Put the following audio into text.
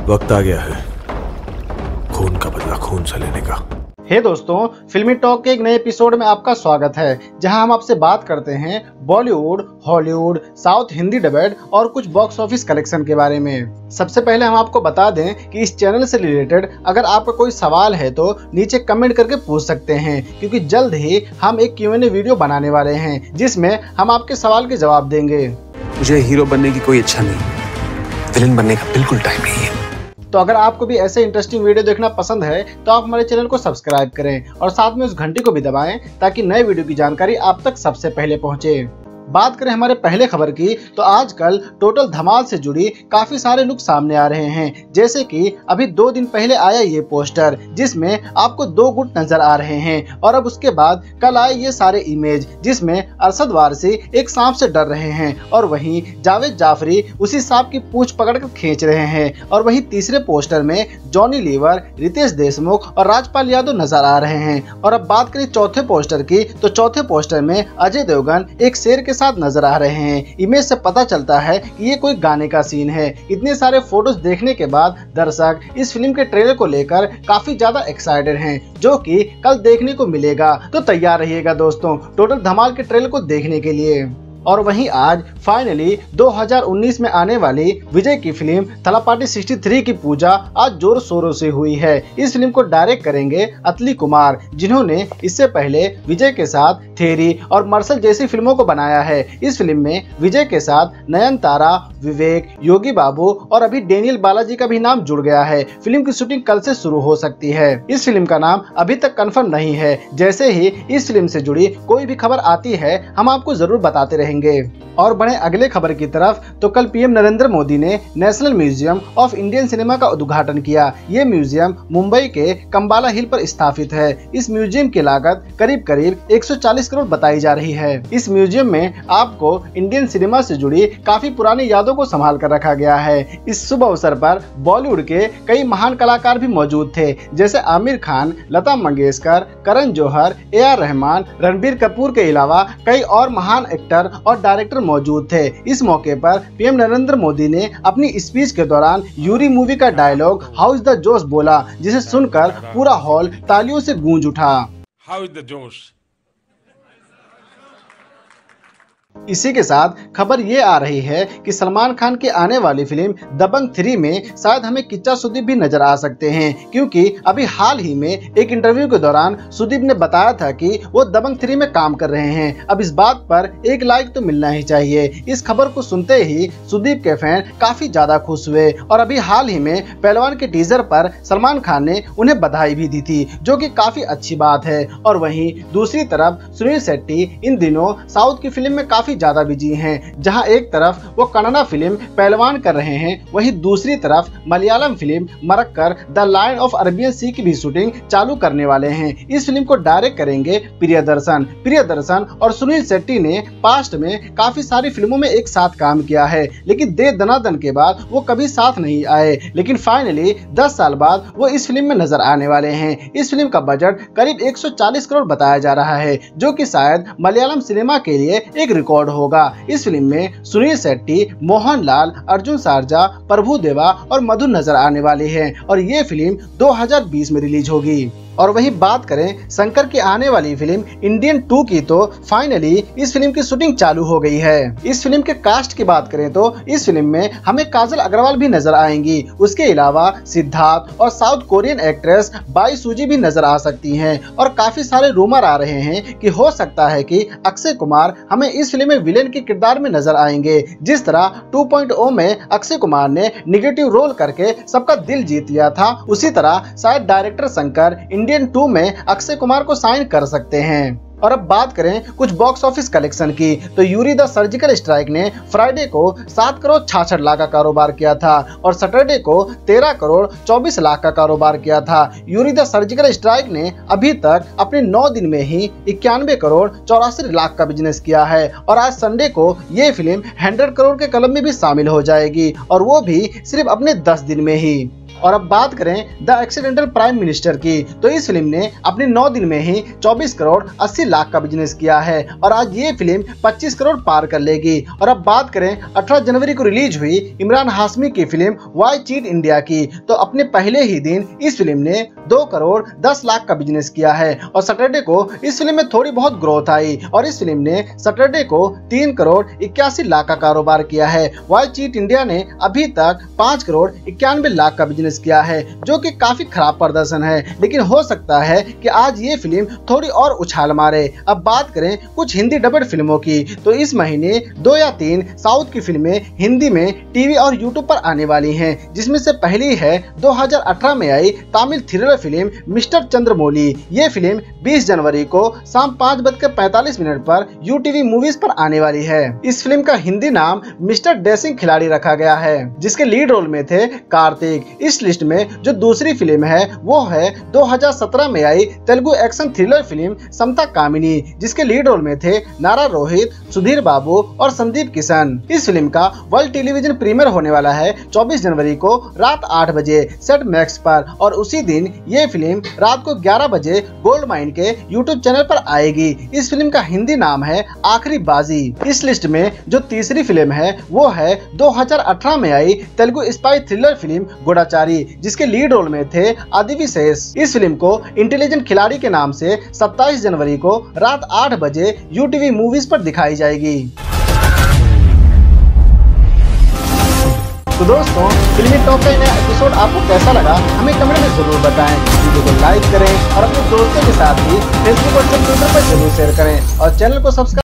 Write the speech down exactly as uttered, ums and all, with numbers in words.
वक्त आ गया है खून का बदला खून से लेने का। हे hey दोस्तों, फिल्मी टॉक के एक नए एपिसोड में आपका स्वागत है, जहां हम आपसे बात करते हैं Bollywood, Hollywood, South Hindi dubbed और कुछ बॉक्स ऑफिस कलेक्शन के बारे में। सबसे पहले हम आपको बता दें कि इस चैनल से रिलेटेड अगर आपका कोई सवाल है तो नीचे कमेंट करके पूछ सकते हैं, क्योंकि जल्द ही हम एक क्यू एंड ए वीडियो बनाने वाले हैं जिसमें हम आपके सवाल के जवाब देंगे। मुझे हीरो बनने की कोई इच्छा नहीं, विलेन बनने का बिल्कुल टाइम नहीं है। तो अगर आपको भी ऐसे इंटरेस्टिंग वीडियो देखना पसंद है तो आप हमारे चैनल को सब्सक्राइब करें और साथ में उस घंटी को भी दबाएं ताकि नए वीडियो की जानकारी आप तक सबसे पहले पहुंचे। बात करें हमारे पहले खबर की तो आजकल टोटल धमाल से जुड़ी काफी सारे लुक सामने आ रहे हैं, जैसे कि अभी दो दिन पहले आया ये पोस्टर जिसमें आपको दो गुट नजर आ रहे हैं, और अब उसके बाद कल आए ये सारे इमेज जिसमें अरशद वारसी एक सांप से डर रहे हैं और वहीं जावेद जाफरी उसी सांप की पूंछ पकड़कर खींच रहे हैं, और वहीं तीसरे पोस्टर में जॉनी लीवर, रितेश देशमुख और राजपाल यादव नजर आ रहे हैं। और अब बात करें चौथे पोस्टर की तो चौथे पोस्टर में अजय देवगन एक शेर के साथ नजर आ रहे हैं। इमेज से पता चलता है कि ये कोई गाने का सीन है। इतने सारे फोटोज देखने के बाद दर्शक इस फिल्म के ट्रेलर को लेकर काफी ज्यादा एक्साइटेड हैं, जो कि कल देखने को मिलेगा। तो तैयार रहिएगा दोस्तों टोटल धमाल के ट्रेलर को देखने के लिए। और वहीं आज फाइनली दो हज़ार उन्नीस में आने वाली विजय की फिल्म थलापाटी तिरसठ की पूजा आज जोर शोरों से हुई है। इस फिल्म को डायरेक्ट करेंगे अतली कुमार, जिन्होंने इससे पहले विजय के साथ थेरी और मर्सल जैसी फिल्मों को बनाया है। इस फिल्म में विजय के साथ नयनतारा, विवेक, योगी बाबू और अभी डेनियल बालाजी का भी नाम जुड़ गया है। फिल्म की शूटिंग कल से शुरू हो सकती है। इस फिल्म का नाम अभी तक कंफर्म नहीं है। जैसे ही इस फिल्म से जुड़ी कोई भी खबर आती है हम आपको जरूर बताते रहेंगे। और बढ़े अगले खबर की तरफ तो कल पीएम नरेंद्र मोदी ने National Museum of Indian cinema का उद्घाटन किया। ये म्यूजियम मुंबई के कंबाला हिल पर स्थापित है। इस म्यूजियम की लागत करीब करीब एक सौ चालीस करोड़ बताई जा रही है। इस म्यूजियम में आपको इंडियन सिनेमा से जुड़ी काफी पुरानी यादों को संभाल कर रखा गया है। इस शुभ अवसर पर बॉलीवुड के कई महान कलाकार भी मौजूद थे, जैसे आमिर खान, लता मंगेशकर, करण जौहर, ए आर रहमान, रणबीर कपूर के अलावा कई और महान एक्टर और डायरेक्टर मौजूद थे। इस मौके पर पीएम नरेंद्र मोदी ने अपनी स्पीच के दौरान यूरी मूवी का dialogue how is the josh बोला, जिसे सुनकर पूरा हॉल तालियों से गूंज उठा। हाउ इज द जोश। इसी के साथ खबर ये आ रही है कि सलमान खान की आने वाली फिल्म दबंग थ्री में शायद हमें किच्चा सुदीप भी नजर आ सकते हैं, क्योंकि अभी हाल ही में एक इंटरव्यू के दौरान सुदीप ने बताया था कि वो दबंग थ्री में काम कर रहे हैं। अब इस बात पर एक लाइक तो मिलना ही चाहिए। इस खबर को सुनते ही सुदीप के फैन काफी ज्यादा खुश हुए, और अभी हाल ही में पहलवान के टीजर पर सलमान खान ने उन्हें बधाई भी दी थी, जो कि काफी अच्छी बात है। और वहीं दूसरी तरफ सुनील शेट्टी इन दिनों साउथ की फिल्म में काफी ज्यादा बिजी हैं, जहां एक तरफ वो कन्नड़ा फिल्म पहलवान कर रहे हैं, वहीं दूसरी तरफ Malayalam film Marakkar the lion of Arabian sea की भी शूटिंग चालू करने वाले हैं। इस फिल्म को डायरेक्ट करेंगे प्रियदर्शन। प्रियदर्शन और सुनील शेट्टी ने पास्ट में काफी सारी फिल्मों में एक साथ काम किया है, लेकिन दे दनादन के बाद वो कभी साथ नहीं आए। लेकिन फाइनली दस साल बाद वो इस फिल्म में नजर आने वाले हैं। इस फिल्म का बजट करीब एक सौ चालीस करोड़ बताया जा रहा है, जो कि शायद मलयालम सिनेमा के लिए एक रिकॉर्ड होगा। इस फिल्म में सुनील शेट्टी, मोहनलाल, अर्जुन सारजा, प्रभु देवा और मधु नजर आने वाले हैं, और ये फिल्म दो हज़ार बीस में रिलीज होगी। और वही बात करें शंकर की आने वाली फिल्म इंडियन टू की तो फाइनली इस फिल्म की शूटिंग चालू हो गई है। इस फिल्म के कास्ट की बात करें तो इस फिल्म में हमें काजल अग्रवाल भी नजर आएंगी। उसके अलावा सिद्धार्थ और साउथ कोरियन एक्ट्रेस बाई सूजी भी नजर आ सकती हैं, और काफी सारे रूमर आ रहे हैं कि हो सकता है कि अक्षय कुमार हमें इस फिल्म में विलेन के किरदार में नजर आएंगे। जिस तरह टू पॉइंट ओ में अक्षय कुमार ने निगेटिव रोल करके सबका दिल जीत लिया था, उसी तरह शायद डायरेक्टर शंकर इंडियन टू में अक्षय कुमार को साइन कर सकते हैं। और अब बात करें कुछ बॉक्स ऑफिस कलेक्शन की तो यूरी द सर्जिकल स्ट्राइक ने फ्राइडे को सात करोड़ छियासठ लाख का कारोबार किया था, और सैटरडे को तेरह करोड़ चौबीस लाख का कारोबार किया था। यूरी द सर्जिकल स्ट्राइक ने अभी तक अपने नौ दिन में ही इक्यानवे करोड़ चौरासी लाख का बिजनेस किया है, और आज संडे को ये फिल्म सौ करोड़ के क्लब में भी शामिल हो जाएगी, और वो भी सिर्फ अपने दस दिन में ही। और अब बात करें द एक्सीडेंटल प्राइम मिनिस्टर की, तो इस फिल्म ने अपने नौ दिन में ही चौबीस करोड़ अस्सी लाख का बिजनेस किया है और आज ये फिल्म पच्चीस करोड़ पार कर लेगी। और अब बात करें अठारह जनवरी को रिलीज हुई इमरान हाशमी की फिल्म व्हाई चीट इंडिया की, तो अपने पहले ही दिन इस फिल्म ने दो करोड़ दस लाख का बिजनेस किया है और सैटरडे को इस फिल्म में थोड़ी बहुत ग्रोथ आई और इस फिल्म ने सैटरडे को तीन करोड़ इक्यासी लाख का कारोबार किया है। व्हाई चीट इंडिया ने अभी तक पाँच करोड़ इक्यानवे लाख का बिजनेस किया है, जो कि काफी खराब प्रदर्शन है, लेकिन हो सकता है कि आज ये फिल्म थोड़ी और उछाल मारे। अब बात करें कुछ हिंदी डबड फिल्मों की, तो इस महीने दो या तीन साउथ की फिल्में हिंदी में टीवी और यूट्यूब पर आने वाली हैं, जिसमें से पहली है दो हज़ार अठारह में आई Tamil thriller film mister Chandramouli. ये फिल्म बीस जनवरी को शाम पाँच बजकर पैंतालीस मिनट पर यू टीवी मूवीज पर आने वाली है। इस फिल्म का हिंदी नाम मिस्टर डैशिंग खिलाड़ी रखा गया है, जिसके लीड रोल में थे कार्तिक। इस लिस्ट में जो दूसरी फिल्म है वो है दो हज़ार सत्रह में आई तेलुगु एक्शन थ्रिलर फिल्म समता कामिनी, जिसके लीड रोल में थे नारा रोहित, सुधीर बाबू और संदीप किशन। इस फिल्म का वर्ल्ड टेलीविजन प्रीमियर होने वाला है चौबीस जनवरी को रात आठ बजे सेट मैक्स पर और उसी दिन ये फिल्म रात को ग्यारह बजे गोल्ड माइन के यूट्यूब चैनल पर आएगी। इस फिल्म का हिंदी नाम है आखिरी बाजी। इस लिस्ट में जो तीसरी फिल्म है वो है दो हज़ार अठारह में आई Telugu spy thriller film Goodachari, जिसके लीड रोल में थे आदिविशेष। इस फिल्म को इंटेलिजेंट खिलाड़ी के नाम से सत्ताईस जनवरी को रात आठ बजे यू टीवी मूवीज पर दिखाई जाएगी। तो दोस्तों, फिल्मी टॉक का नया एपिसोड आपको कैसा लगा हमें कमेंट में जरूर बताएं। वीडियो को लाइक करें और अपने दोस्तों के साथ ही फेसबुक और ट्विटर पर जरूर शेयर करें और चैनल को सब्सक्राइब